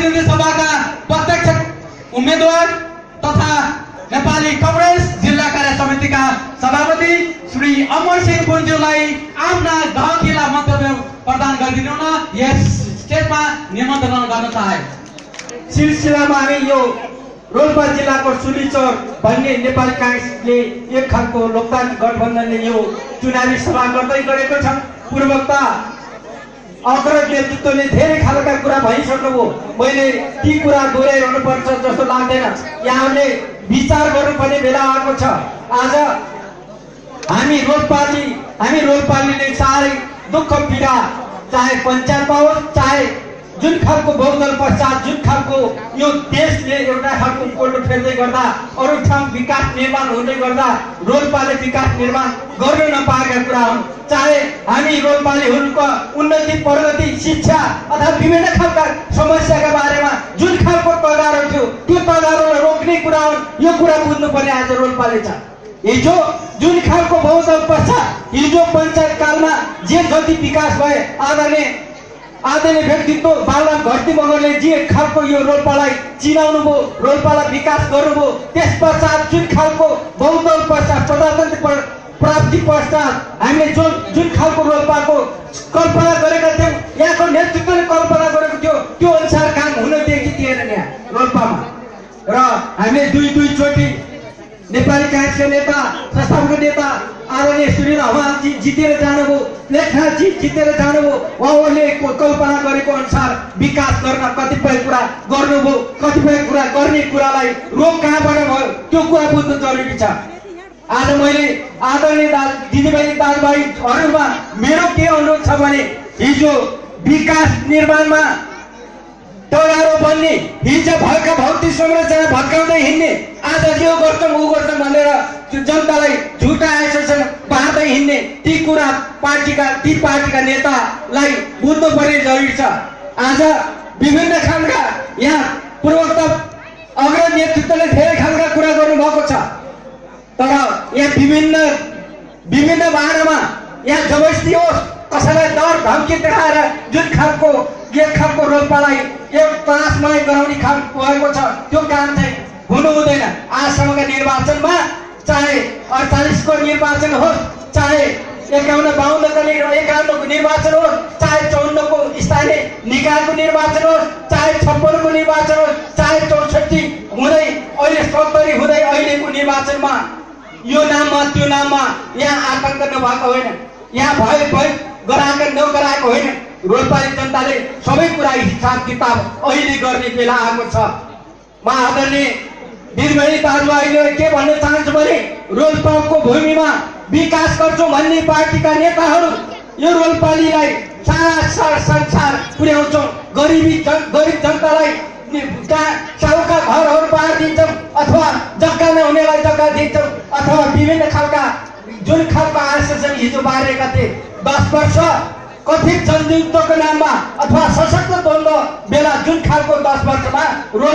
प्रतिनिधि सभाका प्रत्यक्ष उम्मेदवार तथा नेपाली कांग्रेस जिल्ला कार्य समितिका सभापति श्री अमर सिंह पुन्जुलाई आफ्ना गहकिला मन्तव्य प्रदान गरिदिनु न यस स्टेजमा निमन्त्रण गर्न चाहे। सिलसिलामा हामी यो रोल्पा जिल्लाको सुलीचौर भन्ने नेपाली कांग्रेसले एक खालको लोकतान्त्रिक गठबन्धनले यो चुनावी सभा गर्दै गरेको छ। पूर्वोक्त अग्रज नेतृत्वले धेरै खालका कुरा भइसक्नुभयो। मैले ती कुरा दोहोऱ्याइरहनु पर्छ जस्तो लाग्दैन। यहाँले विचार गर्नुपर्ने बेला आएको छ। आज हामी रोल्पालीले साह्रै दुःख पीडा चाहे पञ्चायतमा होस् चाहे जुन खालको बहुदल पश्चात जुन खालको यो देशले एउटा खालको कोल्टो फेर्दै गर्दा अरू ठाउँ विकास निर्माण हुँदै गर्दा रोल्पाले विकास निर्माण गर्न नपाएका कुरा हुन्। चाहे हामी रोल्पालीहरूको उन्नति प्रगति शिक्षा अथवा विभिन्न खालका समस्याका बारेमा जुन खालको तगारो थियो त्यो तगारोलाई रोक्ने कुरा हुन्। यो कुरा बुझ्नुपर्ने आज रोल्पाले छ। हिजो जुन खालको बहुदल पश्चात हिजो पञ्चायत कालमा जे जति विकास भए आदरणीय व्यक्तित्व बालराम घरती मगरले जे खालको यो रोल्पालाई चिनाउनु भयो, रोल्पालाई विकास गर्नुभयो, त्यस पश्चात जुन खालको बहुदल पश्चात प्रजातन्त्र प्राप्ति पश्चात हामीले जुन खालको रोल्पाको कल्पना गरेका थियौँ, यहाँको नेतृत्वले कल्पना गरेको थियो त्यो अनुसार काम हुन दिएकी थिएन यहाँ रोल्पामा। र हामीले दुई चोटि नेपाली कांग्रेसका नेता संस्थापक नेता आदरणीय श्री हमालजी जितेर जानुभयो, लेखनाथजी जितेर जानुभयो। उहाँहरूले कल्पना गरेको अनुसार विकास गर्न कतिपय कुरा गर्नुभयो, कतिपय कुरा गर्ने कुरालाई रोक कहाँबाट भयो त्यो कुरा बुझ्नु जरुरी छ। आज मैले आदरणीय दिदीबहिनी दाजुभाइहरूमा मेरो के अनुरोध छ भने हिजो विकास निर्माणमा तगारो बन्ने हिजो भएका भौतिक संरचना भत्काउँदै हिँड्ने आज यो गर्छौँ ऊ गर्छौँ भनेर जनतालाई झुटा आश्वासन बाँड्दै हिँड्ने ती कुरा पार्टीका नेतालाई बुझ्नु पर्ने जरुरी छ। आज विभिन्न खालका यहाँ पूर्वोक्त अग्रज नेतृत्वले धेरै खालका कुरा गर्नुभएको छ। तर यहाँ विभिन्न बारेमा यहाँ जबरजस्ती होस् कसैलाई डर धम्की देखाएर जुन खालको एक खालको रोल्पालाई एक त्रासमय गराउने खालको भएको छ त्यो काम चाहिँ हुनु हुँदैन। आजसम्मका निर्वाचनमा चाहे 48 को निर्वाचन होस् चाहे 51-52 को निर्वाचन होस् चाहे 54 को स्थानीय निकायको निर्वाचन होस् चाहे 56 को निर्वाचन होस् चाहे 64 हुँदै अहिले 70 हुँदै अहिलेको निर्वाचनमा यो नाममा त्यो नाममा यहाँ आतंक नभएको होइन, यहाँ भय नगराएको होइन। रोल्पाली जनताले सबै कुरा हिसाब किताब अहिले गर्ने बेला आएको छ। म आदरणीय दिदीबहिनी दाजुभाइले के भन्न चाहन्छु भने रोल्पाको भूमिमा विकास गर्छौँ भन्ने पार्टीका नेताहरू यो रोल्पालीलाई सारा संसार पुर्याउँछौँ, गरिब जनतालाई साहुका घरहरू बाँडिदिन्छौँ अथवा जग्गा नहुनेलाई जग्गा दिन्छौँ अथवा विभिन्न खालका जुन खालको आश्वासन हिजो बाँडेका थिए 10 वर्ष कथित जनयुद्धको नाममा अथवा सशक्त द्वन्द बेला जुन खालको 10 वर्षमा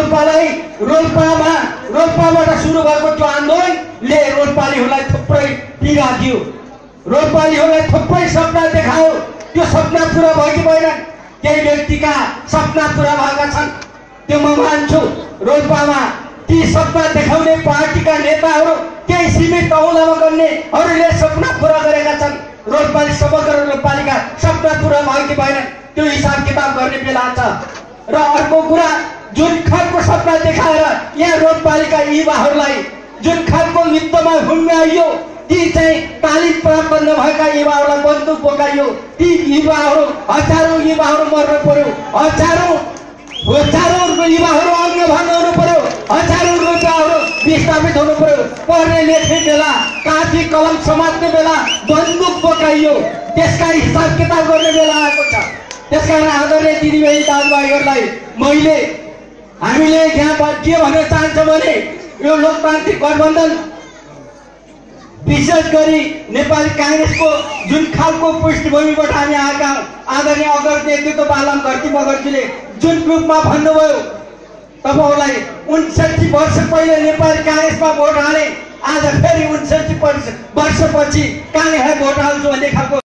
रोल्पाबाट सुरु भएको त्यो आन्दोलनले रोल्पालीहरूलाई थुप्रै पीडा दियो, रोल्पालीहरूलाई थुप्रै सपना देखायो। त्यो सपना पुरा भयो कि भएन? केही व्यक्तिका सपना पुरा भएका छन्, त्यो म मान्छु। रोल्पामा ती सपना देखाउने पार्टीका नेताहरू केही सीमित औलामा गर्नेहरूले सपना पुरा गरेका छन्। रोल्पाली समग्र रोल्पालीका सपना पुरा भयो कि भएन त्यो हिसाब किताब गर्ने बेला छ। र अर्को कुरा जुन खालको सपना देखाएर यहाँ रोल्पालीका युवाहरूलाई जुन खालको युद्धमा घुम्याइयो ती चाहिँ तालिम प्राप्त नभएका युवाहरूलाई बन्दुक बोकाइयो, ती युवाहरू हजारौं युवाहरू मर्नु पर्यो, हजारौं युवाहरू अङ्गभङ्ग हुनु पर्यो, हजारौं युवाहरू विस्थापित हुनु पर्यो। पढ्ने लेख्ने बेला काफी कलम समात्ने बेला बन्दुक बोकाइयो, त्यसका हिसाब किताब गर्ने बेला आएको छ। त्यसकारण आदरणीय दिदीबहिनी दाजुभाइहरूलाई हामीले यहाँ के भन्न चाहन्छौँ भने यो लोकतान्त्रिक गठबन्धन विशेष गरी नेपाली कांग्रेसको जुन खालको पृष्ठभूमिबाट हामी आएका आदरणीय अग्रज नेतृत्व बालराम घरती मगरजीले जुन रूपमा भन्नुभयो तपाईलाई 59 वर्ष पहिले नेपाली कांग्रेसमा भोट हाले आज फेरि 59 वर्षपछि कांग्रेसलाई भोट हाल्छु भन्ने खालको